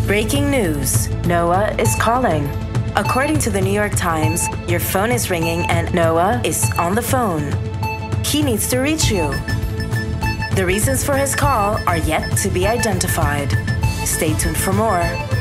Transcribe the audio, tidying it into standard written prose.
Breaking news. Noah is calling. According to the New York Times, your phone is ringing and Noah is on the phone. He needs to reach you. The reasons for his call are yet to be identified. Stay tuned for more.